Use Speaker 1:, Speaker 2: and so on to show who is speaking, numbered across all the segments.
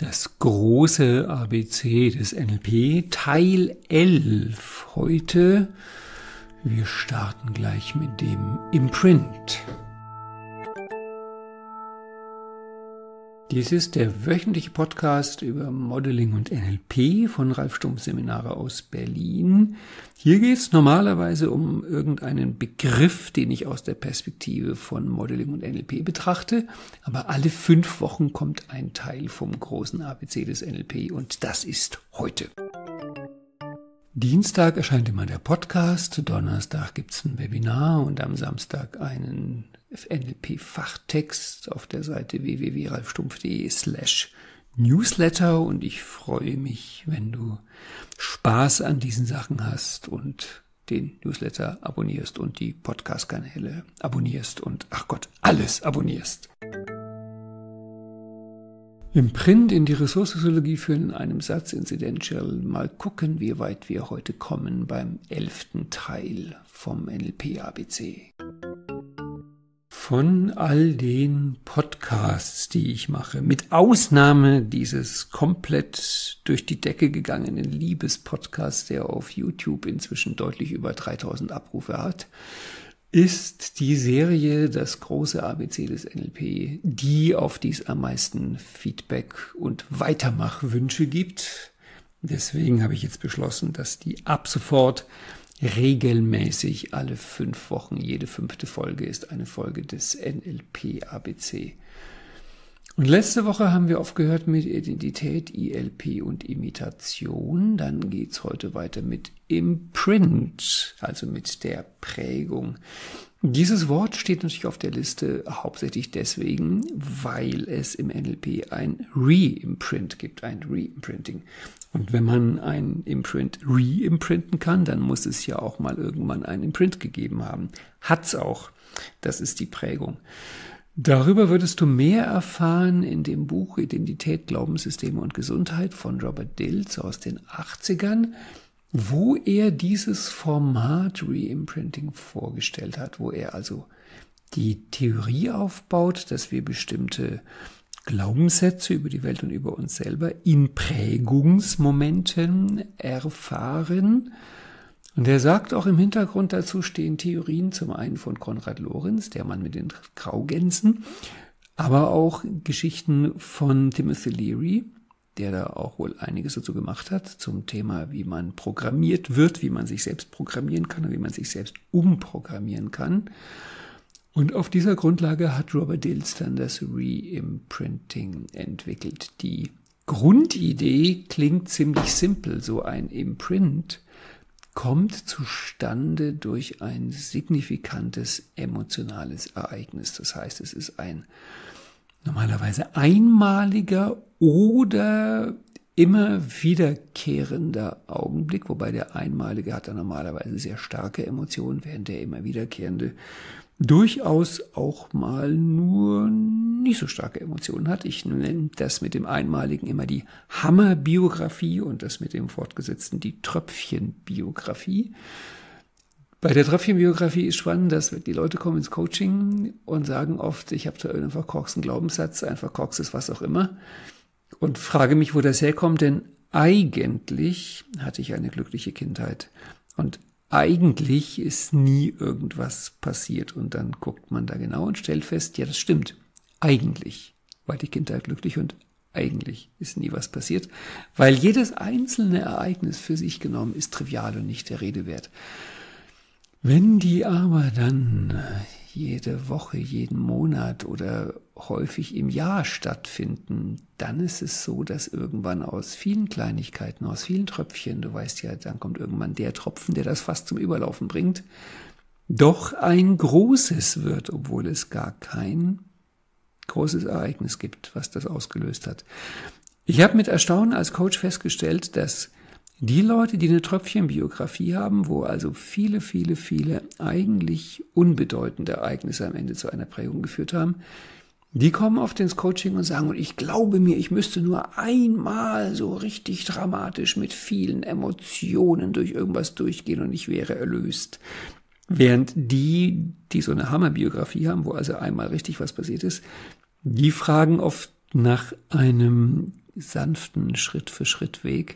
Speaker 1: Das große ABC des NLP, Teil 11. Heute, wir starten gleich mit dem Imprint. Dies ist der wöchentliche Podcast über Modeling und NLP von Ralf Stumpf Seminare aus Berlin. Hier geht es normalerweise um irgendeinen Begriff, den ich aus der Perspektive von Modeling und NLP betrachte. Aber alle 5 Wochen kommt ein Teil vom großen ABC des NLP und das ist heute. Dienstag erscheint immer der Podcast, Donnerstag gibt es ein Webinar und am Samstag einen NLP-Fachtext auf der Seite www.ralfstumpf.de/newsletter und ich freue mich, wenn du Spaß an diesen Sachen hast und den Newsletter abonnierst und die Podcast-Kanäle abonnierst und alles abonnierst. Imprint in die Ressourcensoziologie führen in einem Satz, Incidential. Mal gucken, wie weit wir heute kommen beim 11. Teil vom NLP-ABC. Von all den Podcasts, die ich mache, mit Ausnahme dieses komplett durch die Decke gegangenen Liebespodcasts, der auf YouTube inzwischen deutlich über 3000 Abrufe hat, ist die Serie das große ABC des NLP, die auf dies am meisten Feedback und Weitermachwünsche gibt. Deswegen habe ich jetzt beschlossen, dass die ab sofort regelmäßig alle 5 Wochen, jede 5. Folge ist eine Folge des NLP ABC. Und letzte Woche haben wir aufgehört mit Identität, ILP und Imitation. Dann geht's heute weiter mit Imprint, also mit der Prägung. Dieses Wort steht natürlich auf der Liste hauptsächlich deswegen, weil es im NLP ein Re-Imprint gibt, ein Re-Imprinting. Und wenn man ein Imprint re-imprinten kann, dann muss es ja auch mal irgendwann ein Imprint gegeben haben. Hat's auch. Das ist die Prägung. Darüber würdest du mehr erfahren in dem Buch Identität, Glaubenssysteme und Gesundheit von Robert Dilts aus den 80ern, wo er dieses Format Re-Imprinting vorgestellt hat, wo er also die Theorie aufbaut, dass wir bestimmte Glaubenssätze über die Welt und über uns selber in Prägungsmomenten erfahren. Und er sagt auch, im Hintergrund dazu stehen Theorien, zum einen von Konrad Lorenz, der Mann mit den Graugänsen, aber auch Geschichten von Timothy Leary, der da auch wohl einiges dazu gemacht hat, zum Thema, wie man programmiert wird, wie man sich selbst programmieren kann und wie man sich selbst umprogrammieren kann. Und auf dieser Grundlage hat Robert Dilts dann das Re-Imprinting entwickelt. Die Grundidee klingt ziemlich simpel, so ein Imprint kommt zustande durch ein signifikantes emotionales Ereignis. Das heißt, es ist ein normalerweise einmaliger oder immer wiederkehrender Augenblick, wobei der einmalige hat dann normalerweise sehr starke Emotionen, während der immer wiederkehrende durchaus auch mal nur nicht so starke Emotionen hat. Ich nenne das mit dem Einmaligen immer die Hammerbiografie und das mit dem Fortgesetzten die Tröpfchenbiografie. Bei der Tröpfchenbiografie ist spannend, dass die Leute kommen ins Coaching und sagen oft, ich habe da einen verkorksten Glaubenssatz, ein verkorkstes was auch immer und frage mich, wo das herkommt, denn eigentlich hatte ich eine glückliche Kindheit und eigentlich ist nie irgendwas passiert und dann guckt man da genau und stellt fest, ja, das stimmt. Eigentlich war die Kindheit glücklich und eigentlich ist nie was passiert, weil jedes einzelne Ereignis für sich genommen ist trivial und nicht der Rede wert. Wenn die aber dann jede Woche, jeden Monat oder häufig im Jahr stattfinden, dann ist es so, dass irgendwann aus vielen Kleinigkeiten, aus vielen Tröpfchen, du weißt ja, dann kommt irgendwann der Tropfen, der das Fass zum Überlaufen bringt, doch ein großes wird, obwohl es gar kein großes Ereignis gibt, was das ausgelöst hat. Ich habe mit Erstaunen als Coach festgestellt, dass die Leute, die eine Tröpfchenbiografie haben, wo also viele eigentlich unbedeutende Ereignisse am Ende zu einer Prägung geführt haben, die kommen oft ins Coaching und sagen, und ich glaube mir, ich müsste nur einmal so richtig dramatisch mit vielen Emotionen durch irgendwas durchgehen und ich wäre erlöst. Während die so eine Hammerbiografie haben, wo also einmal richtig was passiert ist, die fragen oft nach einem sanften Schritt-für-Schritt-Weg.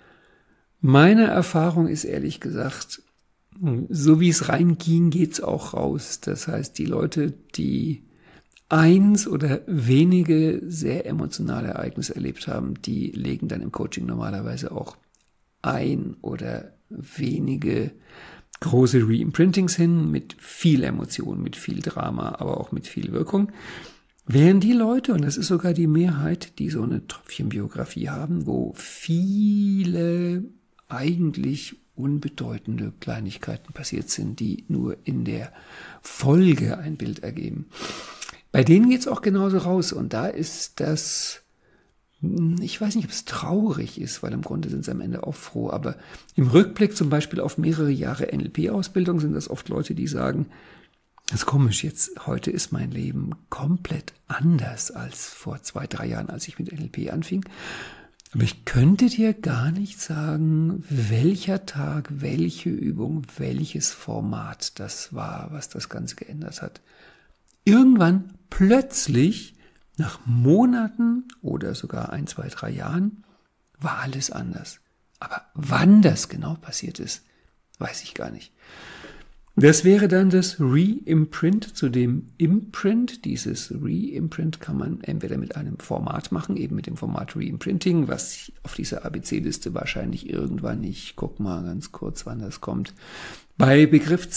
Speaker 1: Meine Erfahrung ist ehrlich gesagt, so wie es reinging, geht's auch raus. Das heißt, die Leute, die eins oder wenige sehr emotionale Ereignisse erlebt haben, die legen dann im Coaching normalerweise auch ein oder wenige große Reimprintings hin mit viel Emotion, mit viel Drama, aber auch mit viel Wirkung. Während die Leute, und das ist sogar die Mehrheit, die so eine Tröpfchenbiografie haben, wo viele eigentlich unbedeutende Kleinigkeiten passiert sind, die nur in der Folge ein Bild ergeben. Bei denen geht's auch genauso raus. Und da ist das, ich weiß nicht, ob es traurig ist, weil im Grunde sind sie am Ende auch froh. Aber im Rückblick zum Beispiel auf mehrere Jahre NLP-Ausbildung sind das oft Leute, die sagen, das ist komisch, jetzt, heute ist mein Leben komplett anders als vor 2-3 Jahren, als ich mit NLP anfing. Aber ich könnte dir gar nicht sagen, welcher Tag, welche Übung, welches Format das war, was das Ganze geändert hat. Irgendwann plötzlich, nach Monaten oder sogar 1, 2, 3 Jahren, war alles anders. Aber wann das genau passiert ist, weiß ich gar nicht. Das wäre dann das Reimprint zu dem Imprint. Dieses Reimprint kann man entweder mit einem Format machen, eben mit dem Format Reimprinting, was auf dieser ABC-Liste wahrscheinlich irgendwann, ich gucke mal ganz kurz, wann das kommt. Bei Begriff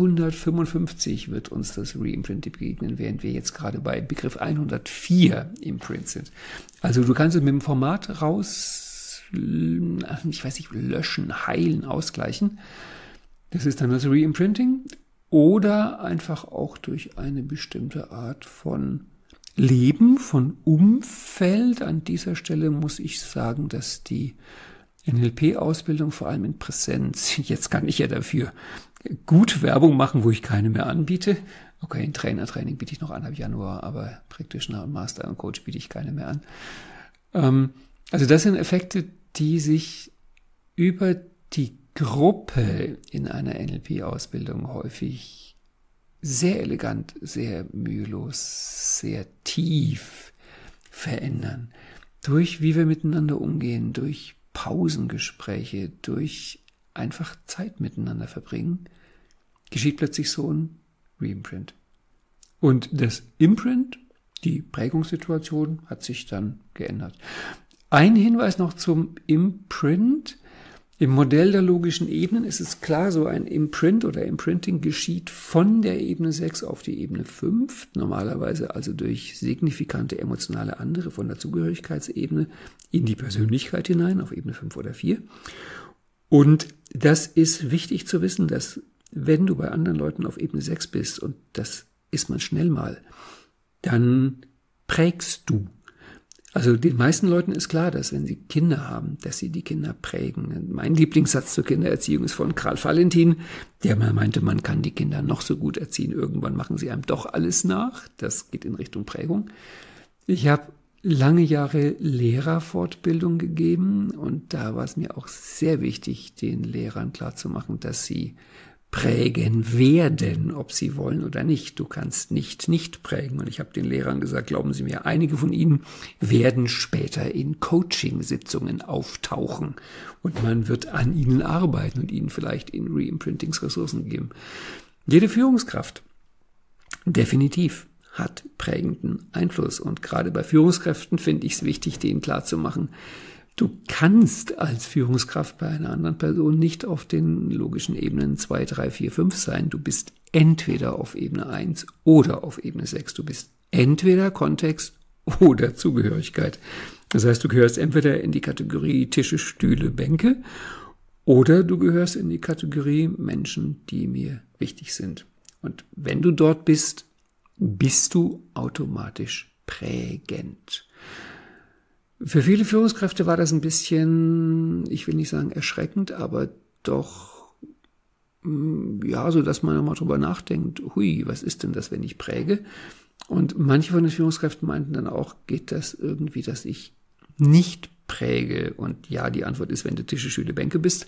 Speaker 1: 255 wird uns das Reimprint begegnen, während wir jetzt gerade bei Begriff 104 Imprint sind. Also du kannst es mit dem Format raus, ich weiß nicht, löschen, heilen, ausgleichen. Das ist dann das Reimprinting oder einfach auch durch eine bestimmte Art von Leben, von Umfeld. An dieser Stelle muss ich sagen, dass die NLP-Ausbildung vor allem in Präsenz, jetzt kann ich ja dafür gut Werbung machen, wo ich keine mehr anbiete. Okay, ein Trainertraining biete ich noch an ab Januar, aber Practitioner und Master und Coach biete ich keine mehr an. Also das sind Effekte, die sich über die Gruppe in einer NLP-Ausbildung häufig sehr elegant, sehr mühelos, sehr tief verändern. Durch wie wir miteinander umgehen, durch Pausengespräche, durch einfach Zeit miteinander verbringen, geschieht plötzlich so ein Reimprint. Und das Imprint, die Prägungssituation, hat sich dann geändert. Ein Hinweis noch zum Imprint. Im Modell der logischen Ebenen ist es klar, so ein Imprint oder Imprinting geschieht von der Ebene 6 auf die Ebene 5, normalerweise also durch signifikante emotionale andere von der Zugehörigkeitsebene in die Persönlichkeit hinein, auf Ebene 5 oder 4. Und das ist wichtig zu wissen, dass wenn du bei anderen Leuten auf Ebene 6 bist, und das ist man schnell mal, dann prägst du. Also den meisten Leuten ist klar, dass wenn sie Kinder haben, dass sie die Kinder prägen. Mein Lieblingssatz zur Kindererziehung ist von Karl Valentin, der mal meinte, man kann die Kinder noch so gut erziehen, irgendwann machen sie einem doch alles nach. Das geht in Richtung Prägung. Ich habe lange Jahre Lehrerfortbildung gegeben und da war es mir auch sehr wichtig, den Lehrern klarzumachen, dass sie prägen werden, ob sie wollen oder nicht. Du kannst nicht prägen. Und ich habe den Lehrern gesagt, glauben Sie mir, einige von Ihnen werden später in Coaching-Sitzungen auftauchen und man wird an ihnen arbeiten und ihnen vielleicht in Reimprintings Ressourcen geben. Jede Führungskraft definitiv hat prägenden Einfluss. Und gerade bei Führungskräften finde ich es wichtig, denen klarzumachen, du kannst als Führungskraft bei einer anderen Person nicht auf den logischen Ebenen 2, 3, 4, 5 sein. Du bist entweder auf Ebene 1 oder auf Ebene 6. Du bist entweder Kontext oder Zugehörigkeit. Das heißt, du gehörst entweder in die Kategorie Tische, Stühle, Bänke oder du gehörst in die Kategorie Menschen, die mir wichtig sind. Und wenn du dort bist, bist du automatisch prägend. Für viele Führungskräfte war das ein bisschen, ich will nicht sagen erschreckend, aber doch, ja, so dass man mal drüber nachdenkt, hui, was ist denn das, wenn ich präge? Und manche von den Führungskräften meinten dann auch, geht das irgendwie, dass ich nicht präge? Und ja, die Antwort ist, wenn du Tische, Stühle, Bänke bist.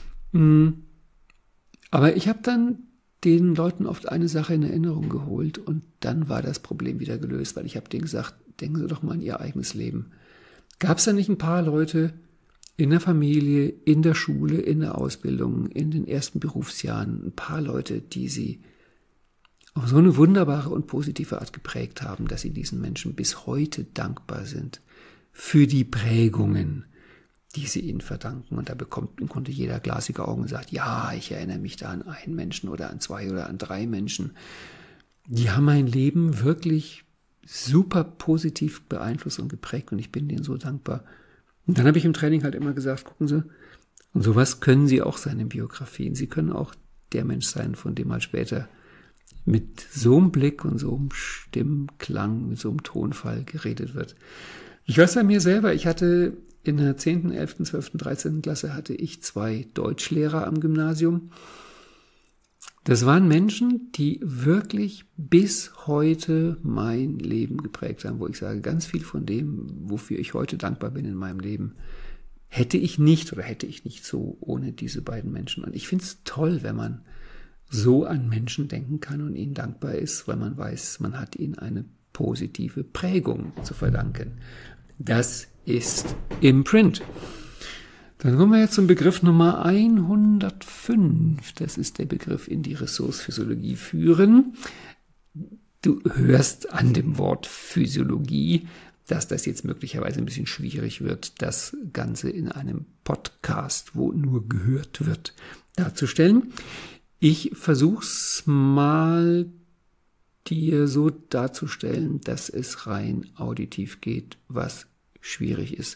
Speaker 1: Aber ich habe dann den Leuten oft eine Sache in Erinnerung geholt und dann war das Problem wieder gelöst, weil ich habe denen gesagt, denken Sie doch mal an Ihr eigenes Leben. Gab es da nicht ein paar Leute in der Familie, in der Schule, in der Ausbildung, in den ersten Berufsjahren, ein paar Leute, die sie auf so eine wunderbare und positive Art geprägt haben, dass sie diesen Menschen bis heute dankbar sind für die Prägungen, die sie ihnen verdanken. Und da bekommt im Grunde jeder glasige Augen und sagt, ja, ich erinnere mich da an einen Menschen oder an 2 oder an 3 Menschen. Die haben mein Leben wirklich super positiv beeinflusst und geprägt und ich bin denen so dankbar. Und dann habe ich im Training halt immer gesagt, gucken Sie, und sowas können Sie auch sein in Biografien. Sie können auch der Mensch sein, von dem mal später mit so einem Blick und so einem Stimmklang, mit so einem Tonfall geredet wird. Ich weiß bei mir selber, ich hatte in der 10., 11., 12., 13. Klasse hatte ich 2 Deutschlehrer am Gymnasium. Das waren Menschen, die wirklich bis heute mein Leben geprägt haben, wo ich sage, ganz viel von dem, wofür ich heute dankbar bin in meinem Leben, hätte ich nicht so ohne diese beiden Menschen. Und ich finde es toll, wenn man so an Menschen denken kann und ihnen dankbar ist, weil man weiß, man hat ihnen eine positive Prägung zu verdanken. Das ist Imprint. Dann kommen wir jetzt zum Begriff Nummer 105. Das ist der Begriff in die Ressourcephysiologie führen. Du hörst an dem Wort Physiologie, dass das jetzt möglicherweise ein bisschen schwierig wird, das Ganze in einem Podcast, wo nur gehört wird, darzustellen. Ich versuche es mal dir so darzustellen, dass es rein auditiv geht, was schwierig ist.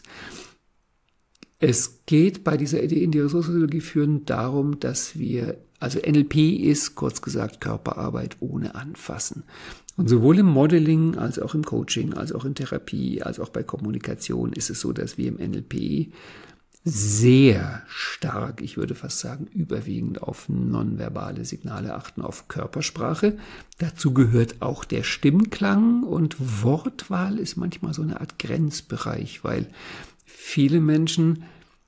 Speaker 1: Es geht bei dieser Idee in die Ressourcephysiologie führen darum, dass wir, also NLP ist kurz gesagt Körperarbeit ohne Anfassen. Und sowohl im Modeling als auch im Coaching, als auch in Therapie, als auch bei Kommunikation ist es so, dass wir im NLP sehr stark, ich würde fast sagen überwiegend auf nonverbale Signale achten, auf Körpersprache. Dazu gehört auch der Stimmklang und Wortwahl ist manchmal so eine Art Grenzbereich, weil viele Menschen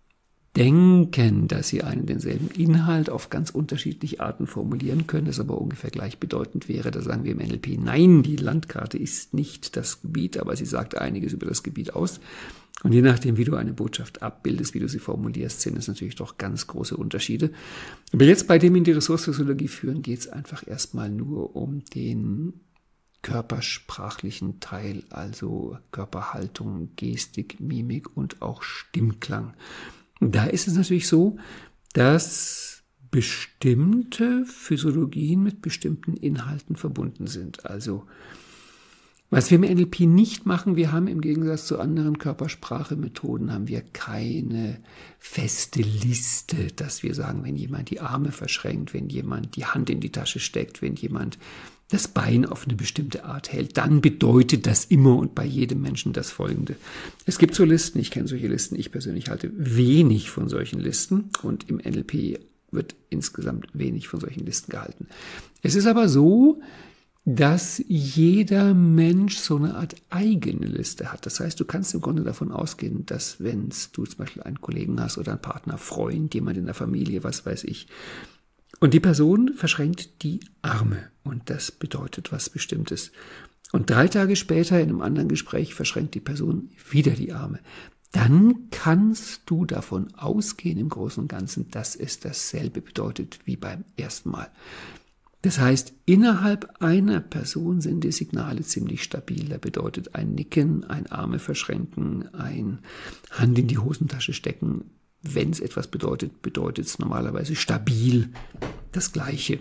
Speaker 1: denken, dass sie einen denselben Inhalt auf ganz unterschiedliche Arten formulieren können, das aber ungefähr gleichbedeutend wäre. Da sagen wir im NLP, nein, die Landkarte ist nicht das Gebiet, aber sie sagt einiges über das Gebiet aus. Und je nachdem, wie du eine Botschaft abbildest, wie du sie formulierst, sind es natürlich doch ganz große Unterschiede. Aber jetzt bei dem in die Ressourcephysiologie führen, geht es einfach erstmal nur um den körpersprachlichen Teil, also Körperhaltung, Gestik, Mimik und auch Stimmklang. Da ist es natürlich so, dass bestimmte Physiologien mit bestimmten Inhalten verbunden sind. Also was wir im NLP nicht machen, wir haben im Gegensatz zu anderen Körpersprachemethoden, haben wir keine feste Liste, dass wir sagen, wenn jemand die Arme verschränkt, wenn jemand die Hand in die Tasche steckt, wenn jemand das Bein auf eine bestimmte Art hält, dann bedeutet das immer und bei jedem Menschen das Folgende. Es gibt so Listen, ich kenne solche Listen, ich persönlich halte wenig von solchen Listen und im NLP wird insgesamt wenig von solchen Listen gehalten. Es ist aber so, dass jeder Mensch so eine Art eigene Liste hat. Das heißt, du kannst im Grunde davon ausgehen, dass wenn du zum Beispiel einen Kollegen hast oder einen Partner, Freund, jemand in der Familie, was weiß ich, und die Person verschränkt die Arme und das bedeutet was Bestimmtes. Und 3 Tage später in einem anderen Gespräch verschränkt die Person wieder die Arme. Dann kannst du davon ausgehen im Großen und Ganzen, dass es dasselbe bedeutet wie beim ersten Mal. Das heißt, innerhalb einer Person sind die Signale ziemlich stabil. Da bedeutet ein Nicken, ein Arme verschränken, ein Hand in die Hosentasche stecken. Wenn es etwas bedeutet, bedeutet es normalerweise stabil das Gleiche.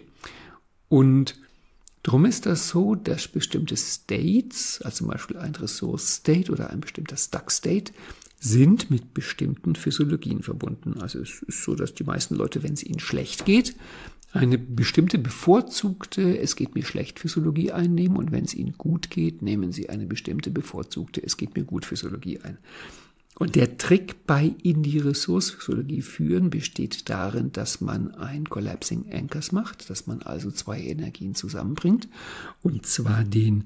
Speaker 1: Und darum ist das so, dass bestimmte States, also zum Beispiel ein Ressource-State oder ein bestimmter Stuck-State, sind mit bestimmten Physiologien verbunden. Also es ist so, dass die meisten Leute, wenn es ihnen schlecht geht, eine bestimmte bevorzugte Es geht mir schlecht Physiologie einnehmen und wenn es ihnen gut geht, nehmen sie eine bestimmte bevorzugte Es geht mir gut Physiologie ein. Und der Trick bei in die Ressourcephysiologie führen besteht darin, dass man ein Collapsing Anchors macht, dass man also 2 Energien zusammenbringt und zwar den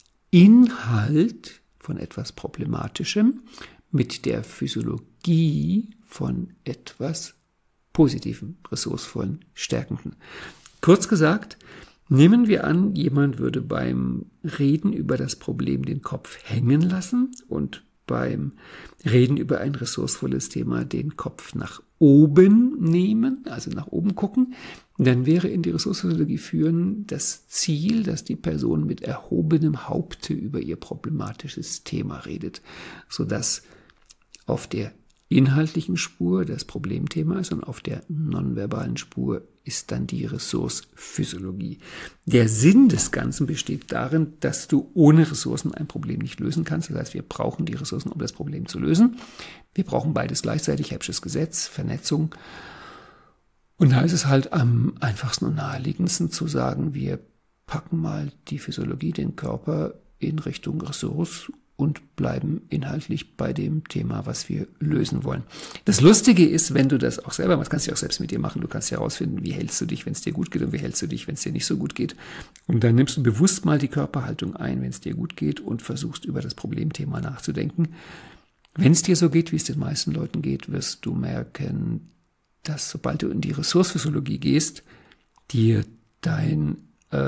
Speaker 1: Inhalt von etwas Problematischem mit der Physiologie von etwas Positiven, ressourcevollen, stärkenden. Kurz gesagt, nehmen wir an, jemand würde beim Reden über das Problem den Kopf hängen lassen und beim Reden über ein ressourcevolles Thema den Kopf nach oben nehmen, also nach oben gucken, dann wäre in die Ressourcepsychologie führen das Ziel, dass die Person mit erhobenem Haupte über ihr problematisches Thema redet, sodass auf der inhaltlichen Spur das Problemthema ist und auf der nonverbalen Spur ist dann die Ressourcephysiologie. Der Sinn des Ganzen besteht darin, dass du ohne Ressourcen ein Problem nicht lösen kannst. Das heißt, wir brauchen die Ressourcen, um das Problem zu lösen. Wir brauchen beides gleichzeitig, Hebsches Gesetz, Vernetzung. Und da ist es halt am einfachsten und naheliegendsten zu sagen, wir packen mal die Physiologie, den Körper in Richtung Ressource und bleiben inhaltlich bei dem Thema, was wir lösen wollen. Das Lustige ist, wenn du das auch selber machst, kannst du auch selbst mit dir machen, du kannst herausfinden, wie hältst du dich, wenn es dir gut geht und wie hältst du dich, wenn es dir nicht so gut geht. Und dann nimmst du bewusst mal die Körperhaltung ein, wenn es dir gut geht und versuchst über das Problemthema nachzudenken. Wenn es dir so geht, wie es den meisten Leuten geht, wirst du merken, dass sobald du in die Ressourcephysiologie gehst, dir dein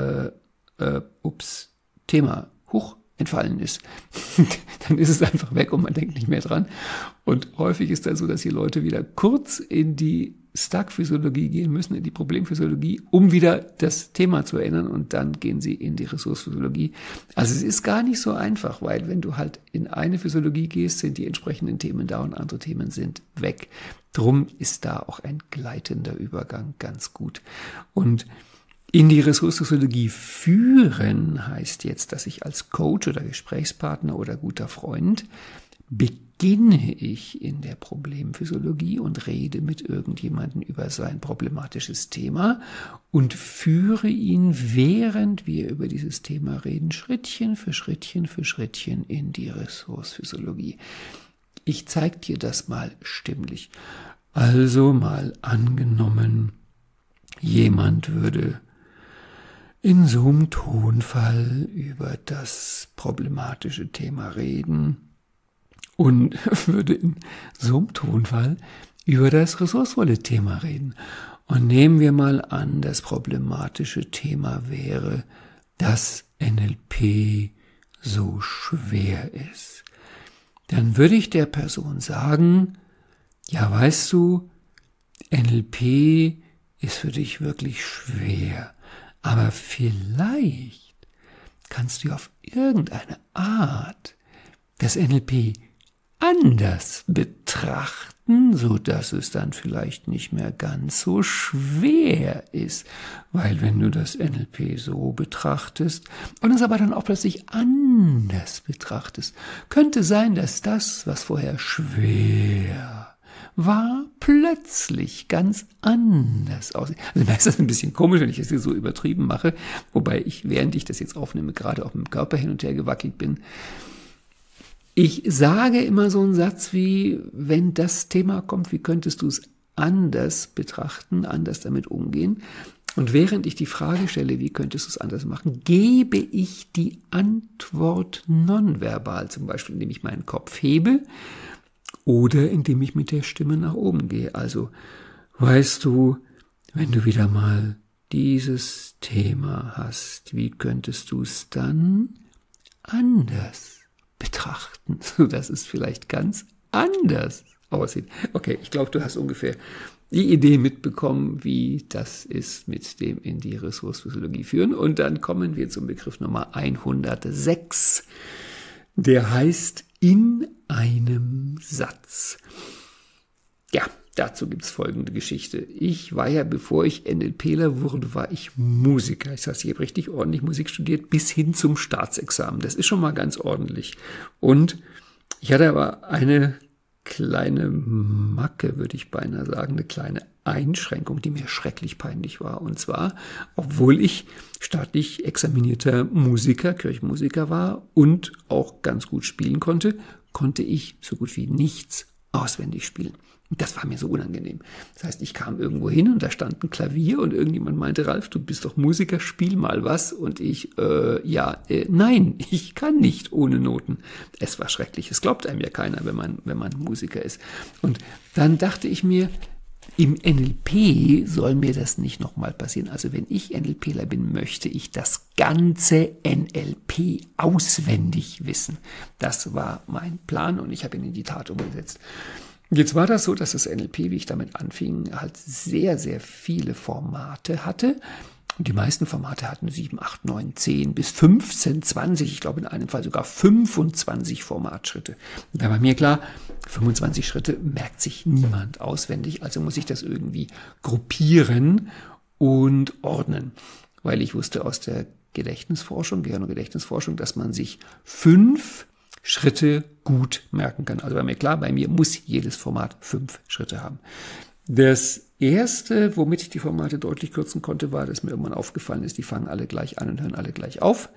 Speaker 1: Thema entfallen ist, dann ist es einfach weg und man denkt nicht mehr dran. Und häufig ist das so, dass die Leute wieder kurz in die Stuck-Physiologie gehen müssen, in die Problemphysiologie, um wieder das Thema zu erinnern und dann gehen sie in die Ressourcephysiologie. Also es ist gar nicht so einfach, weil wenn du halt in eine Physiologie gehst, sind die entsprechenden Themen da und andere Themen sind weg. Drum ist da auch ein gleitender Übergang ganz gut. Und in die Ressourcepsychologie führen heißt jetzt, dass ich als Coach oder Gesprächspartner oder guter Freund beginne ich in der Problemphysiologie und rede mit irgendjemandem über sein problematisches Thema und führe ihn, während wir über dieses Thema reden, Schrittchen für Schrittchen in die Ressourcephysiologie. Ich zeige dir das mal stimmlich. Also mal angenommen, jemand würde in so einem Tonfall über das problematische Thema reden und würde in so einem Tonfall über das ressourcevolle Thema reden. Und nehmen wir mal an, das problematische Thema wäre, dass NLP so schwer ist. Dann würde ich der Person sagen, ja, weißt du, NLP ist für dich wirklich schwer. Aber vielleicht kannst du auf irgendeine Art das NLP anders betrachten, so dass es dann vielleicht nicht mehr ganz so schwer ist. Weil wenn du das NLP so betrachtest und es aber dann auch plötzlich anders betrachtest, könnte sein, dass das, was vorher schwer war, plötzlich ganz anders aussieht. Also mir ist das ein bisschen komisch, wenn ich das hier so übertrieben mache, wobei ich, während ich das jetzt aufnehme, gerade auch mit dem Körper hin und her gewackelt bin. Ich sage immer so einen Satz wie, wenn das Thema kommt, wie könntest du es anders betrachten, anders damit umgehen? Und während ich die Frage stelle, wie könntest du es anders machen, gebe ich die Antwort nonverbal, zum Beispiel indem ich meinen Kopf hebe, oder indem ich mit der Stimme nach oben gehe. Also, weißt du, wenn du wieder mal dieses Thema hast, wie könntest du es dann anders betrachten, sodass es vielleicht ganz anders aussieht? Okay, ich glaube, du hast ungefähr die Idee mitbekommen, wie das ist mit dem in die Ressourcephysiologie führen. Und dann kommen wir zum Begriff Nummer 106. Der heißt in einem Satz. Ja, dazu gibt's folgende Geschichte. Ich war ja, bevor ich NLPler wurde, war ich Musiker. Das heißt, ich habe richtig ordentlich Musik studiert, bis hin zum Staatsexamen. Das ist schon mal ganz ordentlich. Und ich hatte aber eine kleine Macke, würde ich beinahe sagen, eine kleine Einschränkung, die mir schrecklich peinlich war. Und zwar, obwohl ich staatlich examinierter Musiker, Kirchenmusiker war und auch ganz gut spielen konnte, konnte ich so gut wie nichts auswendig spielen. Und das war mir so unangenehm. Das heißt, ich kam irgendwo hin und da stand ein Klavier und irgendjemand meinte, Ralf, du bist doch Musiker, spiel mal was. Und ich, nein, ich kann nicht ohne Noten. Es war schrecklich. Es glaubt einem ja keiner, wenn man Musiker ist. Und dann dachte ich mir, Im NLP soll mir das nicht nochmal passieren. Also wenn ich NLPler bin, möchte ich das ganze NLP auswendig wissen. Das war mein Plan und ich habe ihn in die Tat umgesetzt. Jetzt war das so, dass das NLP, wie ich damit anfing, halt sehr, sehr viele Formate hatte. Und die meisten Formate hatten 7, 8, 9, 10 bis 15, 20, ich glaube in einem Fall sogar 25 Formatschritte. Und da war mir klar, 25 Schritte merkt sich niemand auswendig, also muss ich das irgendwie gruppieren und ordnen. Weil ich wusste aus der Gedächtnisforschung, Gehirn- und Gedächtnisforschung, dass man sich 5 Schritte gut merken kann. Also war mir klar, bei mir muss jedes Format 5 Schritte haben. Das erste, womit ich die Formate deutlich kürzen konnte, war, dass mir irgendwann aufgefallen ist, die fangen alle gleich an und hören alle gleich auf.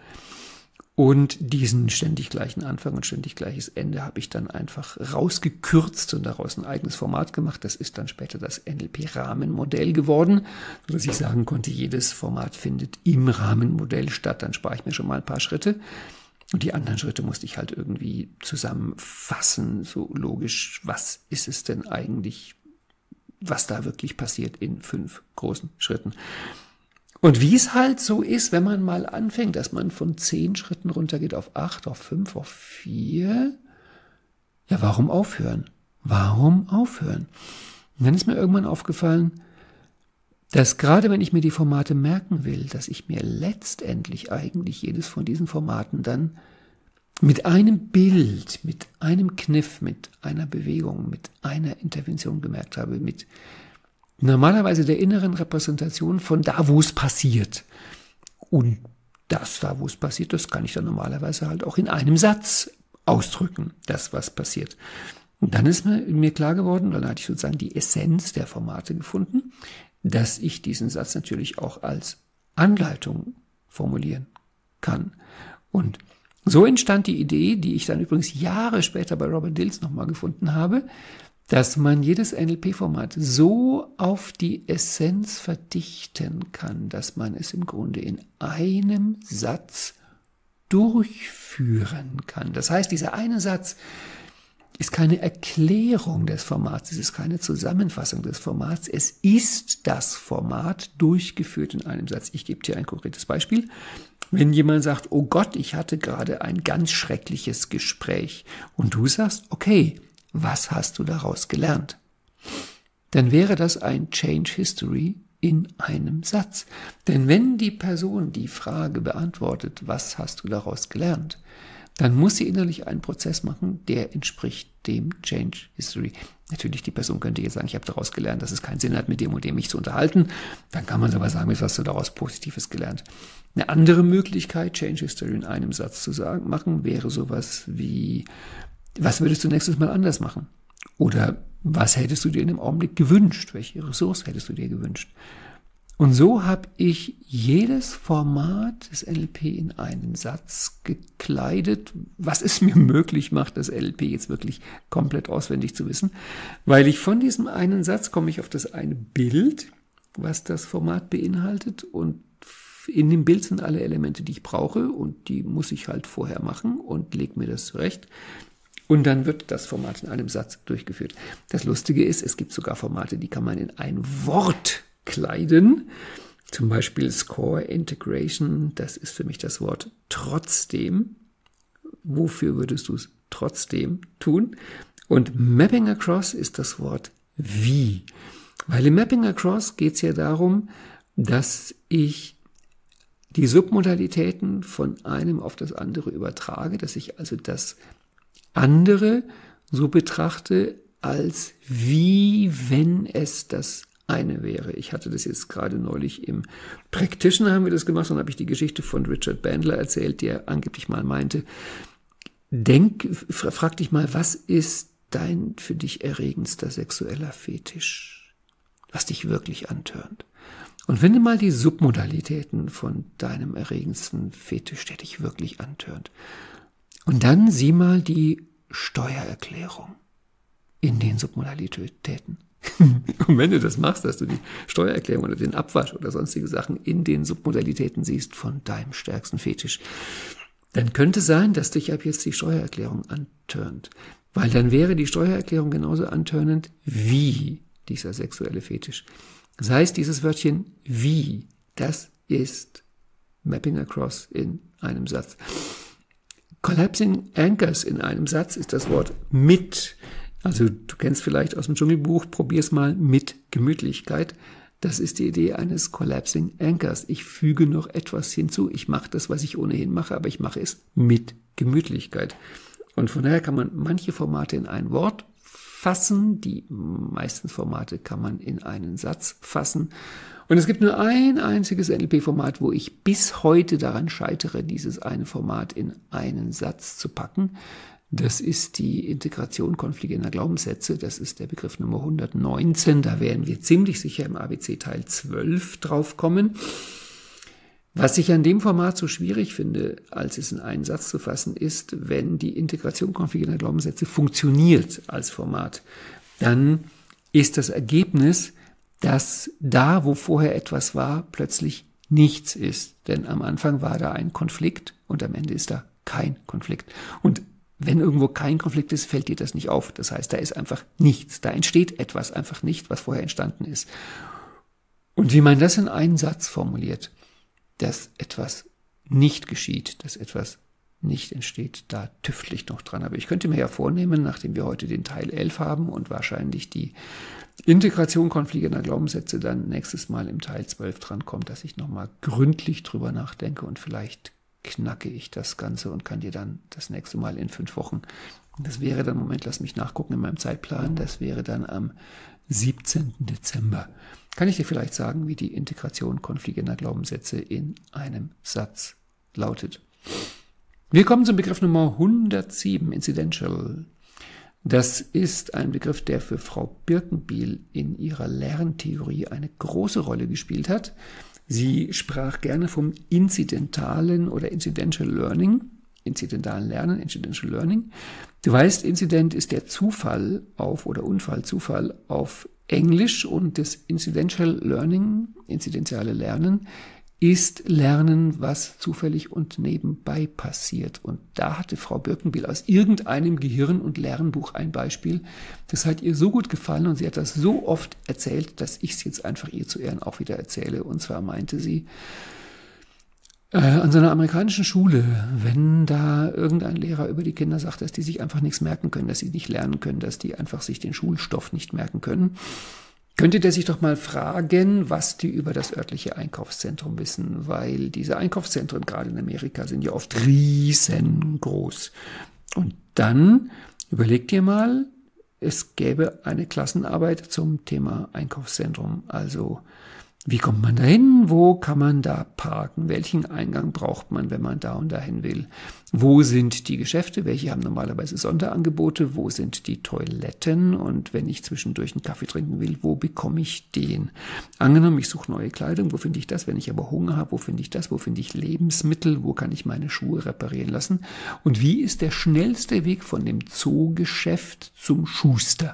Speaker 1: Und diesen ständig gleichen Anfang und ständig gleiches Ende habe ich dann einfach rausgekürzt und daraus ein eigenes Format gemacht. Das ist dann später das NLP-Rahmenmodell geworden, sodass ich sagen konnte, jedes Format findet im Rahmenmodell statt. Dann spare ich mir schon mal ein paar Schritte. Und die anderen Schritte musste ich halt irgendwie zusammenfassen, so logisch, was ist es denn eigentlich, was da wirklich passiert in 5 großen Schritten. Und wie es halt so ist, wenn man mal anfängt, dass man von 10 Schritten runtergeht auf 8, auf 5, auf 4, ja, warum aufhören? Warum aufhören? Und dann ist mir irgendwann aufgefallen, dass gerade wenn ich mir die Formate merken will, dass ich mir letztendlich eigentlich jedes von diesen Formaten dann mit einem Bild, mit einem Kniff, mit einer Bewegung, mit einer Intervention gemerkt habe, mit normalerweise der inneren Repräsentation von da, wo es passiert. Und das da, wo es passiert, das kann ich dann normalerweise halt auch in einem Satz ausdrücken, das, was passiert. Und dann ist mir klar geworden, dann hatte ich sozusagen die Essenz der Formate gefunden, dass ich diesen Satz natürlich auch als Anleitung formulieren kann. Und so entstand die Idee, die ich dann übrigens Jahre später bei Robert Dills nochmal gefunden habe, dass man jedes NLP-Format so auf die Essenz verdichten kann, dass man es im Grunde in einem Satz durchführen kann. Das heißt, dieser eine Satz ist keine Erklärung des Formats, es ist keine Zusammenfassung des Formats, es ist das Format durchgeführt in einem Satz. Ich gebe dir ein konkretes Beispiel. Wenn jemand sagt, oh Gott, ich hatte gerade ein ganz schreckliches Gespräch und du sagst, okay, was hast du daraus gelernt? Dann wäre das ein Change History in einem Satz. Denn wenn die Person die Frage beantwortet, was hast du daraus gelernt, dann muss sie innerlich einen Prozess machen, der entspricht dem Change History. Natürlich, die Person könnte jetzt sagen, ich habe daraus gelernt, dass es keinen Sinn hat, mit dem und dem mich zu unterhalten. Dann kann man aber sagen, was hast du daraus Positives gelernt. Eine andere Möglichkeit, Change History in einem Satz zu machen, wäre sowas wie, was würdest du nächstes Mal anders machen? Oder was hättest du dir in dem Augenblick gewünscht? Welche Ressource hättest du dir gewünscht? Und so habe ich jedes Format des NLP in einen Satz gekleidet, was es mir möglich macht, das NLP jetzt wirklich komplett auswendig zu wissen, weil ich von diesem einen Satz komme ich auf das eine Bild, was das Format beinhaltet, und in dem Bild sind alle Elemente, die ich brauche, und die muss ich halt vorher machen und lege mir das zurecht. Und dann wird das Format in einem Satz durchgeführt. Das Lustige ist, es gibt sogar Formate, die kann man in ein Wort kleiden, zum Beispiel Score Integration, das ist für mich das Wort trotzdem. Wofür würdest du es trotzdem tun? Und Mapping Across ist das Wort wie. Weil im Mapping Across geht es ja darum, dass ich die Submodalitäten von einem auf das andere übertrage, dass ich also das andere so betrachte, als wie wenn es das eine wäre. Ich hatte das jetzt gerade neulich im Practitioner haben wir das gemacht, und habe ich die Geschichte von Richard Bandler erzählt, der angeblich mal meinte, frag dich mal, was ist dein für dich erregendster sexueller Fetisch, was dich wirklich antörnt? Und finde mal die Submodalitäten von deinem erregendsten Fetisch, der dich wirklich antörnt. Und dann sieh mal die Steuererklärung in den Submodalitäten. Und wenn du das machst, dass du die Steuererklärung oder den Abwasch oder sonstige Sachen in den Submodalitäten siehst von deinem stärksten Fetisch, dann könnte sein, dass dich ab jetzt die Steuererklärung antörnt. Weil dann wäre die Steuererklärung genauso antörnend wie dieser sexuelle Fetisch. Das heißt, dieses Wörtchen wie, das ist Mapping Across in einem Satz. Collapsing Anchors in einem Satz ist das Wort mit. Also du kennst vielleicht aus dem Dschungelbuch, probier's mal mit Gemütlichkeit. Das ist die Idee eines Collapsing Anchors. Ich füge noch etwas hinzu. Ich mache das, was ich ohnehin mache, aber ich mache es mit Gemütlichkeit. Und von daher kann man manche Formate in ein Wort fassen. Die meisten Formate kann man in einen Satz fassen. Und es gibt nur ein einziges NLP-Format, wo ich bis heute daran scheitere, dieses eine Format in einen Satz zu packen. Das ist die Integration konfligierender Glaubenssätze. Das ist der Begriff Nummer 119. Da werden wir ziemlich sicher im ABC Teil 12 drauf kommen. Was ich an dem Format so schwierig finde, als es in einen Satz zu fassen, ist, wenn die Integration konfligierender Glaubenssätze funktioniert als Format, dann ist das Ergebnis, dass da, wo vorher etwas war, plötzlich nichts ist. Denn am Anfang war da ein Konflikt und am Ende ist da kein Konflikt. Und wenn irgendwo kein Konflikt ist, fällt dir das nicht auf. Das heißt, da ist einfach nichts. Da entsteht etwas einfach nicht, was vorher entstanden ist. Und wie man das in einen Satz formuliert, dass etwas nicht geschieht, dass etwas nicht entsteht, da tüftle ich noch dran. Aber ich könnte mir ja vornehmen, nachdem wir heute den Teil 11 haben und wahrscheinlich die Integration konfligierender Glaubenssätze dann nächstes Mal im Teil 12 drankommt, dass ich nochmal gründlich drüber nachdenke und vielleicht knacke ich das Ganze und kann dir dann das nächste Mal in 5 Wochen, das wäre dann, Moment, lass mich nachgucken in meinem Zeitplan, das wäre dann am 17. Dezember. Kann ich dir vielleicht sagen, wie die Integration konfligierender Glaubenssätze in einem Satz lautet. Wir kommen zum Begriff Nummer 107, Incidential. Das ist ein Begriff, der für Frau Birkenbiel in ihrer Lerntheorie eine große Rolle gespielt hat. Sie sprach gerne vom inzidentalen oder Incidential Learning, inzidentalen Lernen, Incidential Learning. Du weißt, Incident ist der Zufall auf oder Unfallzufall auf Englisch und das Incidential Learning, inzidentiale Lernen, ist Lernen, was zufällig und nebenbei passiert. Und da hatte Frau Birkenbiel aus irgendeinem Gehirn- und Lernbuch ein Beispiel. Das hat ihr so gut gefallen und sie hat das so oft erzählt, dass ich es jetzt einfach ihr zu Ehren auch wieder erzähle. Und zwar meinte sie, an so einer amerikanischen Schule, wenn da irgendein Lehrer über die Kinder sagt, dass die sich einfach nichts merken können, dass sie nicht lernen können, dass die einfach sich den Schulstoff nicht merken können, könnte der sich doch mal fragen, was die über das örtliche Einkaufszentrum wissen, weil diese Einkaufszentren gerade in Amerika sind ja oft riesengroß. Und dann überleg dir mal, es gäbe eine Klassenarbeit zum Thema Einkaufszentrum. Also wie kommt man da hin? Wo kann man da parken? Welchen Eingang braucht man, wenn man da und dahin will? Wo sind die Geschäfte? Welche haben normalerweise Sonderangebote? Wo sind die Toiletten? Und wenn ich zwischendurch einen Kaffee trinken will, wo bekomme ich den? Angenommen, ich suche neue Kleidung. Wo finde ich das? Wenn ich aber Hunger habe, wo finde ich das? Wo finde ich Lebensmittel? Wo kann ich meine Schuhe reparieren lassen? Und wie ist der schnellste Weg von dem Zoogeschäft zum Schuster?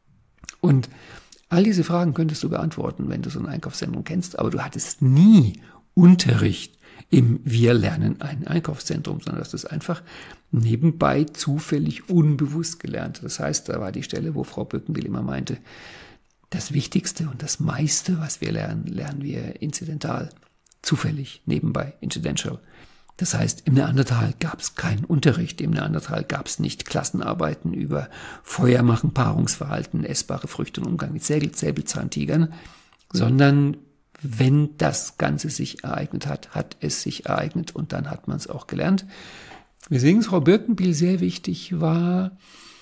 Speaker 1: Und all diese Fragen könntest du beantworten, wenn du so ein Einkaufszentrum kennst, aber du hattest nie Unterricht im Wir lernen ein Einkaufszentrum, sondern das ist einfach nebenbei zufällig unbewusst gelernt. Das heißt, da war die Stelle, wo Frau Birkenbiel immer meinte, das Wichtigste und das meiste, was wir lernen, lernen wir inzidental, zufällig, nebenbei, incidential. Das heißt, im Neandertal gab es keinen Unterricht, im Neandertal gab es nicht Klassenarbeiten über Feuermachen, Paarungsverhalten, essbare Früchte und Umgang mit Säbelzahntigern, sondern wenn das Ganze sich ereignet hat, hat es sich ereignet und dann hat man es auch gelernt. Weswegen es Frau Birkenbiel sehr wichtig war,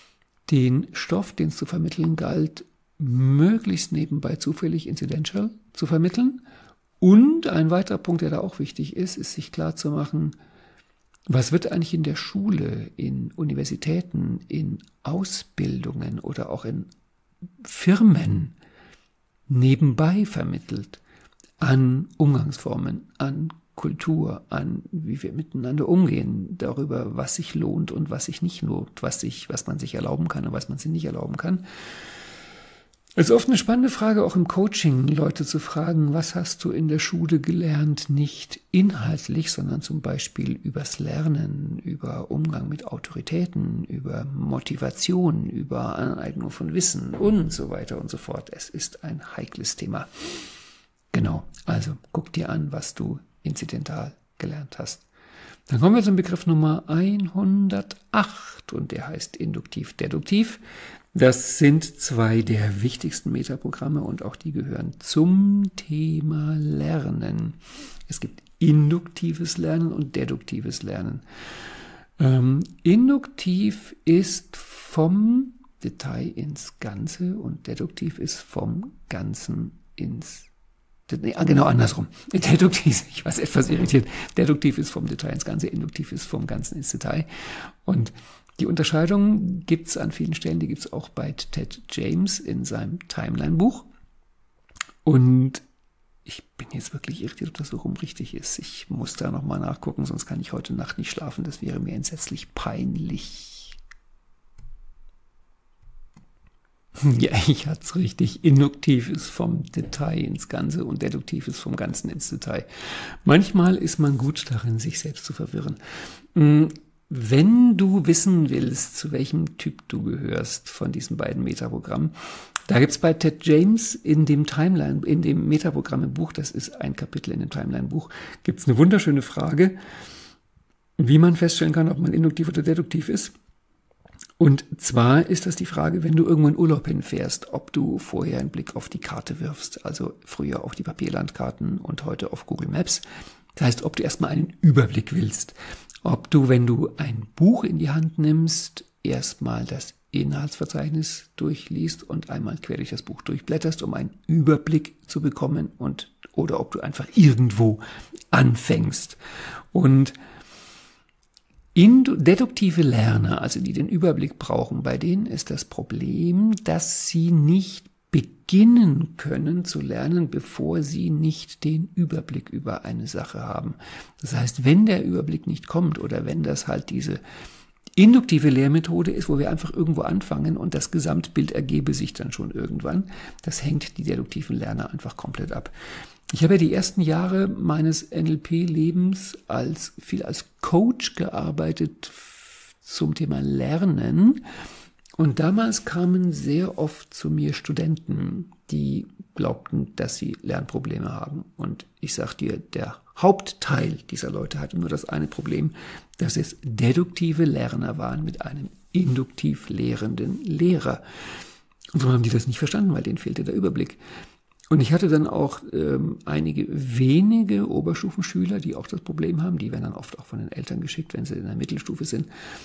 Speaker 1: den Stoff, den es zu vermitteln galt, möglichst nebenbei zufällig incidential zu vermitteln. Und ein weiterer Punkt, der da auch wichtig ist, ist sich klar zu machen, was wird eigentlich in der Schule, in Universitäten, in Ausbildungen oder auch in Firmen nebenbei vermittelt an Umgangsformen, an Kultur, an wie wir miteinander umgehen, darüber, was sich lohnt und was sich nicht lohnt, was man sich erlauben kann und was man sich nicht erlauben kann. Es ist oft eine spannende Frage, auch im Coaching, Leute zu fragen, was hast du in der Schule gelernt, nicht inhaltlich, sondern zum Beispiel übers Lernen, über Umgang mit Autoritäten, über Motivation, über Aneignung von Wissen und so weiter und so fort. Es ist ein heikles Thema. Genau, also guck dir an, was du inzidental gelernt hast. Dann kommen wir zum Begriff Nummer 108 und der heißt induktiv-deduktiv. Das sind zwei der wichtigsten Metaprogramme und auch die gehören zum Thema Lernen. Es gibt induktives Lernen und deduktives Lernen. Induktiv ist vom Detail ins Ganze und deduktiv ist vom Ganzen ins genau andersrum. Deduktiv, ich war etwas irritiert. Deduktiv ist vom Detail ins Ganze, induktiv ist vom Ganzen ins Detail. Und die Unterscheidung gibt es an vielen Stellen, die gibt es auch bei Ted James in seinem Timeline-Buch. Und ich bin jetzt wirklich irritiert, ob das so rum richtig ist. Ich muss da nochmal nachgucken, sonst kann ich heute Nacht nicht schlafen. Das wäre mir entsetzlich peinlich. Ja, ich hatte es richtig. Induktiv ist vom Detail ins Ganze und deduktiv ist vom Ganzen ins Detail. Manchmal ist man gut darin, sich selbst zu verwirren. Wenn du wissen willst, zu welchem Typ du gehörst von diesen beiden Metaprogrammen, da gibt es bei Ted James in dem Metaprogramme-Buch, das ist ein Kapitel in dem Timeline-Buch, gibt es eine wunderschöne Frage, wie man feststellen kann, ob man induktiv oder deduktiv ist. Und zwar ist das die Frage, wenn du irgendwo in Urlaub hinfährst, ob du vorher einen Blick auf die Karte wirfst, also früher auf die Papierlandkarten und heute auf Google Maps. Das heißt, ob du erstmal einen Überblick willst, ob du, wenn du ein Buch in die Hand nimmst, erstmal das Inhaltsverzeichnis durchliest und einmal quer durch das Buch durchblätterst, um einen Überblick zu bekommen oder ob du einfach irgendwo anfängst. Und deduktive Lerner, also die den Überblick brauchen, bei denen ist das Problem, dass sie nicht beginnen können zu lernen, bevor sie nicht den Überblick über eine Sache haben. Das heißt, wenn der Überblick nicht kommt oder wenn das halt diese induktive Lehrmethode ist, wo wir einfach irgendwo anfangen und das Gesamtbild ergebe sich dann schon irgendwann, das hängt die deduktiven Lerner einfach komplett ab. Ich habe ja die ersten Jahre meines NLP-Lebens viel als Coach gearbeitet zum Thema Lernen. Und damals kamen sehr oft zu mir Studenten, die glaubten, dass sie Lernprobleme haben. Und ich sag dir, der Hauptteil dieser Leute hatte nur das eine Problem, dass es deduktive Lerner waren mit einem induktiv lehrenden Lehrer. Und so haben die das nicht verstanden, weil denen fehlte der Überblick. Und ich hatte dann auch einige wenige Oberstufenschüler, die auch das Problem haben, die werden dann oft auch von den Eltern geschickt, wenn sie in der Mittelstufe sind,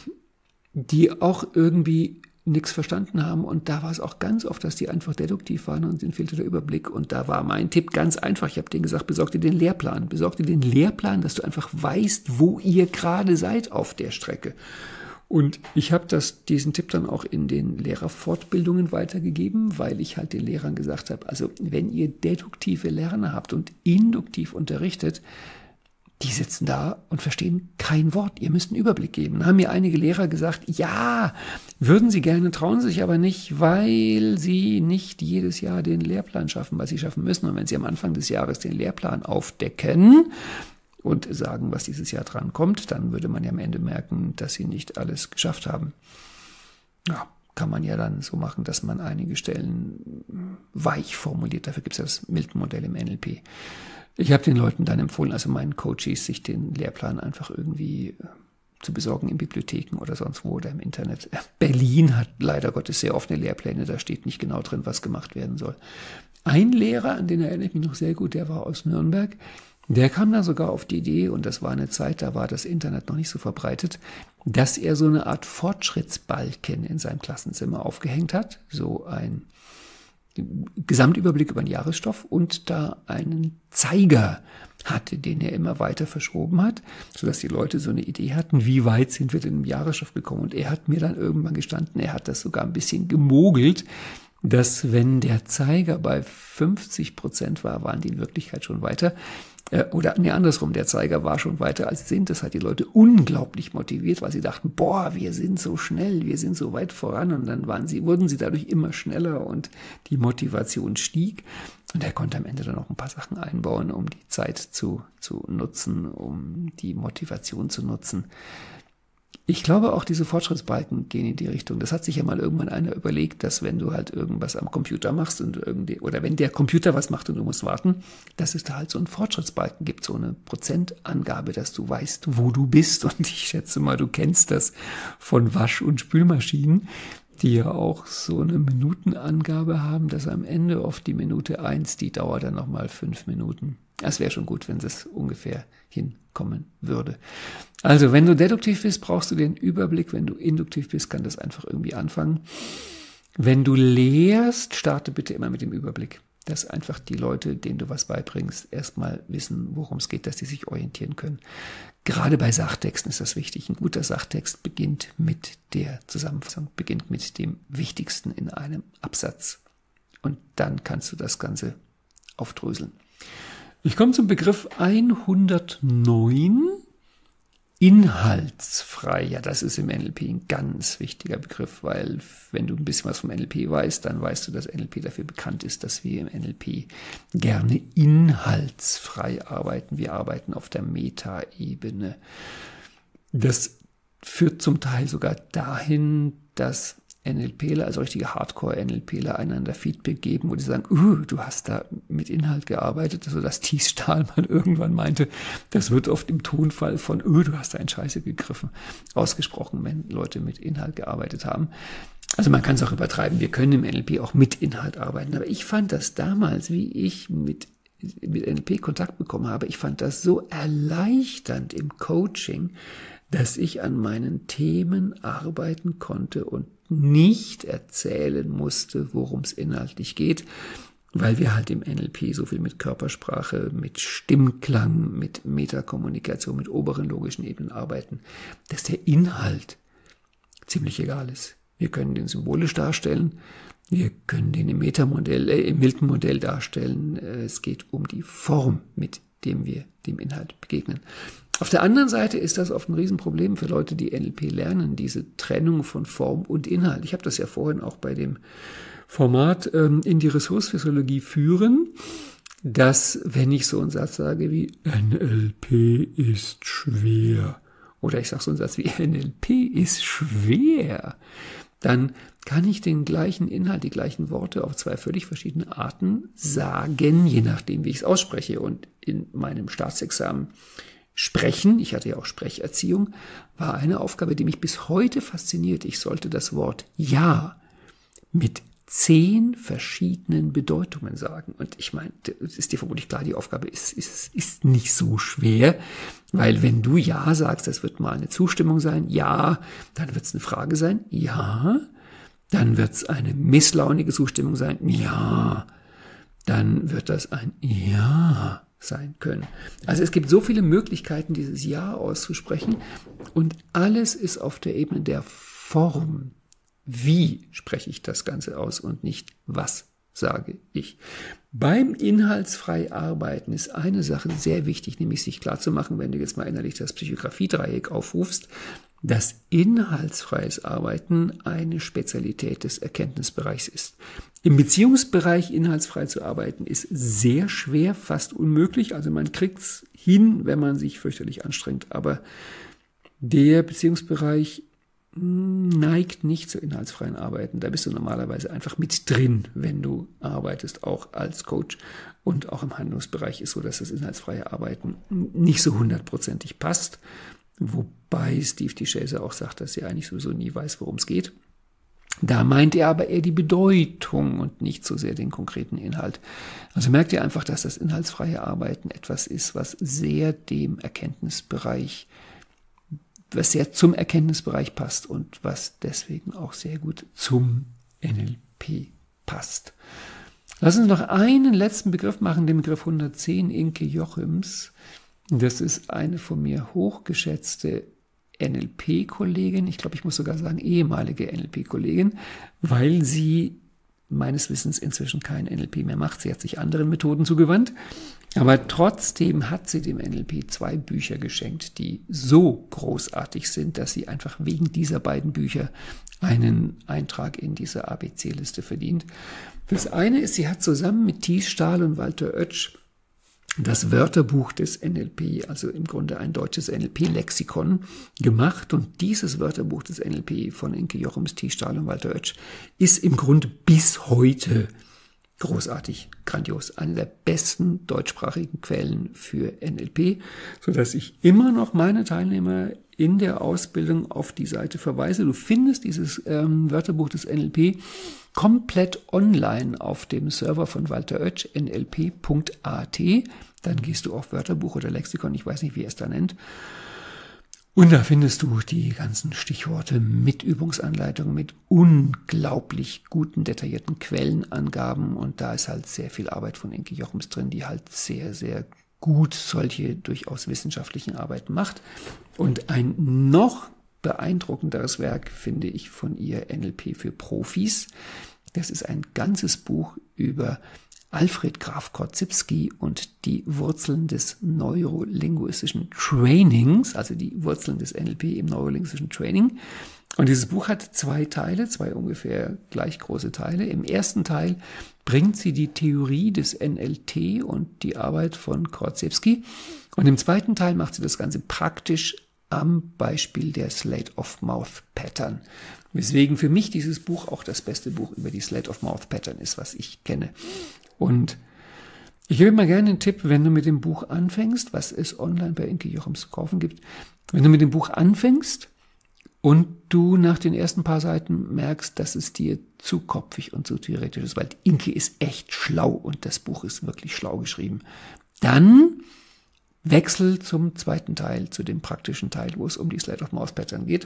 Speaker 1: die auch irgendwie nichts verstanden haben. Und da war es auch ganz oft, dass die einfach deduktiv waren und denen fehlte der Überblick. Und da war mein Tipp ganz einfach. Ich habe denen gesagt, besorg dir den Lehrplan. Besorg dir den Lehrplan, dass du einfach weißt, wo ihr gerade seid auf der Strecke. Und ich habe diesen Tipp dann auch in den Lehrerfortbildungen weitergegeben, weil ich halt den Lehrern gesagt habe, also wenn ihr deduktive Lerner habt und induktiv unterrichtet, die sitzen da und verstehen kein Wort. Ihr müsst einen Überblick geben. Dann haben mir einige Lehrer gesagt, ja, würden sie gerne, trauen sich aber nicht, weil sie nicht jedes Jahr den Lehrplan schaffen, was sie schaffen müssen. Und wenn sie am Anfang des Jahres den Lehrplan aufdecken und sagen, was dieses Jahr dran kommt, dann würde man ja am Ende merken, dass sie nicht alles geschafft haben. Ja, kann man ja dann so machen, dass man einige Stellen weich formuliert. Dafür gibt es das Milton-Modell im NLP. Ich habe den Leuten dann empfohlen, also meinen Coaches, sich den Lehrplan einfach irgendwie zu besorgen in Bibliotheken oder sonst wo oder im Internet. Berlin hat leider Gottes sehr offene Lehrpläne, da steht nicht genau drin, was gemacht werden soll. Ein Lehrer, an den erinnere ich mich noch sehr gut, der war aus Nürnberg. Der kam da sogar auf die Idee, und das war eine Zeit, da war das Internet noch nicht so verbreitet, dass er so eine Art Fortschrittsbalken in seinem Klassenzimmer aufgehängt hat, so ein Gesamtüberblick über den Jahresstoff und da einen Zeiger hatte, den er immer weiter verschoben hat, sodass die Leute so eine Idee hatten, wie weit sind wir denn im Jahresstoff gekommen. Und er hat mir dann irgendwann gestanden, er hat das sogar ein bisschen gemogelt, dass wenn der Zeiger bei 50% war, waren die in Wirklichkeit schon weiter. Oder nee, andersrum, der Zeiger war schon weiter als sie sind. Das hat die Leute unglaublich motiviert, weil sie dachten, boah, wir sind so schnell, wir sind so weit voran. Und dann wurden sie dadurch immer schneller und die Motivation stieg. Und er konnte am Ende dann auch ein paar Sachen einbauen, um die Zeit zu nutzen, um die Motivation zu nutzen. Ich glaube auch, diese Fortschrittsbalken gehen in die Richtung. Das hat sich ja mal irgendwann einer überlegt, dass wenn du halt irgendwas am Computer machst oder wenn der Computer was macht und du musst warten, dass es da halt so einen Fortschrittsbalken gibt, so eine Prozentangabe, dass du weißt, wo du bist. Und ich schätze mal, du kennst das von Wasch- und Spülmaschinen, die ja auch so eine Minutenangabe haben, dass am Ende oft die Minute 1, die dauert dann nochmal 5 Minuten. Das wäre schon gut, wenn das ungefähr hinkommen würde. Also, wenn du deduktiv bist, brauchst du den Überblick. Wenn du induktiv bist, kann das einfach irgendwie anfangen. Wenn du lehrst, starte bitte immer mit dem Überblick. Dass einfach die Leute, denen du was beibringst, erstmal wissen, worum es geht, dass sie sich orientieren können. Gerade bei Sachtexten ist das wichtig. Ein guter Sachtext beginnt mit der Zusammenfassung, beginnt mit dem Wichtigsten in einem Absatz. Und dann kannst du das Ganze aufdröseln. Ich komme zum Begriff 109, inhaltsfrei. Ja, das ist im NLP ein ganz wichtiger Begriff, weil wenn du ein bisschen was vom NLP weißt, dann weißt du, dass NLP dafür bekannt ist, dass wir im NLP gerne inhaltsfrei arbeiten. Wir arbeiten auf der Metaebene. Das führt zum Teil sogar dahin, dass NLPler, also richtige Hardcore-NLPler, einander Feedback geben, wo die sagen, du hast da mit Inhalt gearbeitet, also dass Thies Stahlmann irgendwann meinte, das wird oft im Tonfall von, du hast da in Scheiße gegriffen, ausgesprochen, wenn Leute mit Inhalt gearbeitet haben. Also man kann es auch übertreiben, wir können im NLP auch mit Inhalt arbeiten, aber ich fand das damals, wie ich mit NLP Kontakt bekommen habe, ich fand das so erleichternd im Coaching, dass ich an meinen Themen arbeiten konnte und nicht erzählen musste, worum es inhaltlich geht, weil wir halt im NLP so viel mit Körpersprache, mit Stimmklang, mit Metakommunikation, mit oberen logischen Ebenen arbeiten, dass der Inhalt ziemlich egal ist. Wir können den symbolisch darstellen, wir können den im Milton-Modell darstellen. Es geht um die Form, mit dem wir dem Inhalt begegnen. Auf der anderen Seite ist das oft ein Riesenproblem für Leute, die NLP lernen, diese Trennung von Form und Inhalt. Ich habe das ja vorhin auch bei dem Format in die Ressourcephysiologie führen, dass, wenn ich so einen Satz sage wie NLP ist schwer oder ich sage so einen Satz wie NLP ist schwer, dann kann ich den gleichen Inhalt, die gleichen Worte auf 2 völlig verschiedene Arten sagen, je nachdem, wie ich es ausspreche. Und in meinem Staatsexamen Sprechen, ich hatte ja auch Sprecherziehung, war eine Aufgabe, die mich bis heute fasziniert. Ich sollte das Wort Ja mit 10 verschiedenen Bedeutungen sagen. Und ich meine, es ist dir vermutlich klar, die Aufgabe ist nicht so schwer, weil wenn du Ja sagst, das wird mal eine Zustimmung sein, ja, dann wird es eine Frage sein, ja, dann wird es eine misslaunige Zustimmung sein, ja, dann wird das ein Ja sein können. Also es gibt so viele Möglichkeiten, dieses Ja auszusprechen und alles ist auf der Ebene der Form. Wie spreche ich das Ganze aus und nicht was sage ich. Beim inhaltsfrei arbeiten ist eine Sache sehr wichtig, nämlich sich klarzumachen, wenn du jetzt mal innerlich das Psychografie-Dreieck aufrufst, dass inhaltsfreies Arbeiten eine Spezialität des Erkenntnisbereichs ist. Im Beziehungsbereich inhaltsfrei zu arbeiten ist sehr schwer, fast unmöglich. Also man kriegt es hin, wenn man sich fürchterlich anstrengt. Aber der Beziehungsbereich neigt nicht zu inhaltsfreien Arbeiten. Da bist du normalerweise einfach mit drin, wenn du arbeitest, auch als Coach. Und auch im Handlungsbereich ist so, dass das inhaltsfreie Arbeiten nicht so 100%ig passt. Wobei Steve DeShazer auch sagt, dass er eigentlich sowieso nie weiß, worum es geht. Da meint er aber eher die Bedeutung und nicht so sehr den konkreten Inhalt. Also merkt ihr einfach, dass das inhaltsfreie Arbeiten etwas ist, was sehr zum Erkenntnisbereich passt und was deswegen auch sehr gut zum NLP passt. Lass uns noch einen letzten Begriff machen, den Begriff 110, Inke Jochims. Das ist eine von mir hochgeschätzte NLP-Kollegin, ich glaube, ich muss sogar sagen ehemalige NLP-Kollegin, weil sie meines Wissens inzwischen kein NLP mehr macht. Sie hat sich anderen Methoden zugewandt. Aber trotzdem hat sie dem NLP 2 Bücher geschenkt, die so großartig sind, dass sie einfach wegen dieser beiden Bücher einen Eintrag in diese ABC-Liste verdient. Das eine ist, sie hat zusammen mit Thies Stahl und Walter Oetsch das Wörterbuch des NLP, also im Grunde ein deutsches NLP-Lexikon, gemacht. Und dieses Wörterbuch des NLP von Inke Jochems, Thies Stahl und Walter Oetsch ist im Grunde bis heute großartig, grandios. Eine der besten deutschsprachigen Quellen für NLP, sodass ich immer noch meine Teilnehmer in der Ausbildung auf die Seite verweise. Du findest dieses Wörterbuch des NLP komplett online auf dem Server von Walter Oetsch, nlp.at. Dann gehst du auf Wörterbuch oder Lexikon, ich weiß nicht, wie er es da nennt. Und da findest du die ganzen Stichworte mit Übungsanleitungen, mit unglaublich guten, detaillierten Quellenangaben. Und da ist halt sehr viel Arbeit von Inke Jochems drin, die halt sehr, sehr gut solche durchaus wissenschaftlichen Arbeiten macht. Und ein noch beeindruckenderes Werk finde ich von ihr, NLP für Profis. Das ist ein ganzes Buch über Alfred Graf Korzybski und die Wurzeln des neurolinguistischen Trainings, also die Wurzeln des NLP im neurolinguistischen Training. Und dieses Buch hat 2 Teile, 2 ungefähr gleich große Teile. Im ersten Teil bringt sie die Theorie des NLT und die Arbeit von Korzybski. Und im zweiten Teil macht sie das Ganze praktisch am Beispiel der Slate-of-Mouth-Pattern. Weswegen für mich dieses Buch auch das beste Buch über die Slate-of-Mouth-Pattern ist, was ich kenne. Und ich gebe mal gerne einen Tipp, wenn du mit dem Buch anfängst, was es online bei Inke Jochems zu kaufen gibt. Wenn du mit dem Buch anfängst und du nach den ersten paar Seiten merkst, dass es dir zu kopfig und zu theoretisch ist, weil Inke ist echt schlau und das Buch ist wirklich schlau geschrieben, dann wechsel zum zweiten Teil, zu dem praktischen Teil, wo es um die Slate-of-Mouth-Pattern geht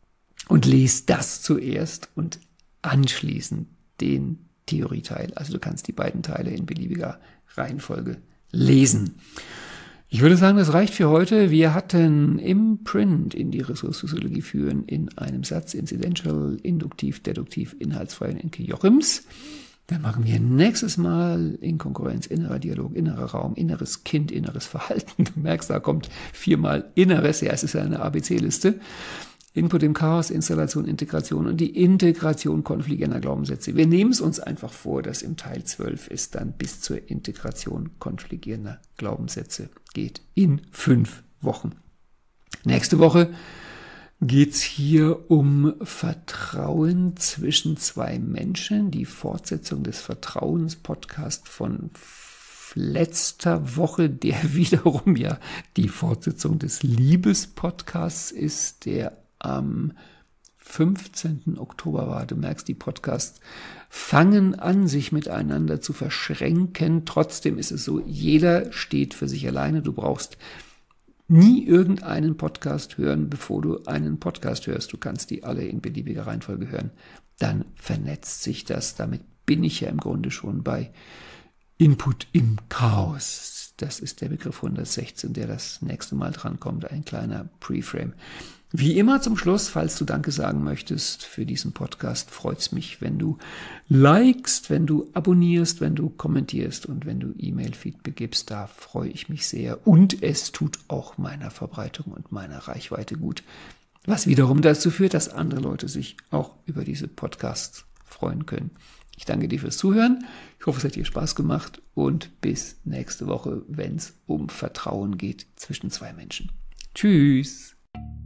Speaker 1: und lese das zuerst und anschließend den Theorieteil. Also du kannst die beiden Teile in beliebiger Reihenfolge lesen. Ich würde sagen, das reicht für heute. Wir hatten im Print in die Ressourcepsychologie führen in einem Satz Incidential, Induktiv, Deduktiv, Inhaltsfrei und Inke Jochems. Dann machen wir nächstes Mal Inkongruenz, innerer Dialog, innerer Raum, inneres Kind, inneres Verhalten. Du merkst, da kommt 4-mal Inneres. Ja, es ist ja eine ABC-Liste. Input im Chaos, Installation, Integration und die Integration konfligierender Glaubenssätze. Wir nehmen es uns einfach vor, dass im Teil 12 es dann bis zur Integration konfligierender Glaubenssätze geht. In 5 Wochen. Nächste Woche geht es hier um Vertrauen zwischen 2 Menschen. Die Fortsetzung des Vertrauens-Podcasts von letzter Woche, der wiederum ja die Fortsetzung des Liebes-Podcasts ist, der am 15. Oktober war. Du merkst, die Podcasts fangen an, sich miteinander zu verschränken. Trotzdem ist es so, jeder steht für sich alleine. Du brauchst nie irgendeinen Podcast hören, bevor du einen Podcast hörst. Du kannst die alle in beliebiger Reihenfolge hören. Dann vernetzt sich das. Damit bin ich ja im Grunde schon bei Input im Chaos. Das ist der Begriff 116, der das nächste Mal drankommt. Ein kleiner Preframe. Wie immer zum Schluss, falls du Danke sagen möchtest für diesen Podcast, freut es mich, wenn du likest, wenn du abonnierst, wenn du kommentierst und wenn du E-Mail-Feedback gibst. Da freue ich mich sehr. Und es tut auch meiner Verbreitung und meiner Reichweite gut. Was wiederum dazu führt, dass andere Leute sich auch über diese Podcasts freuen können. Ich danke dir fürs Zuhören. Ich hoffe, es hat dir Spaß gemacht und bis nächste Woche, wenn es um Vertrauen geht zwischen 2 Menschen. Tschüss!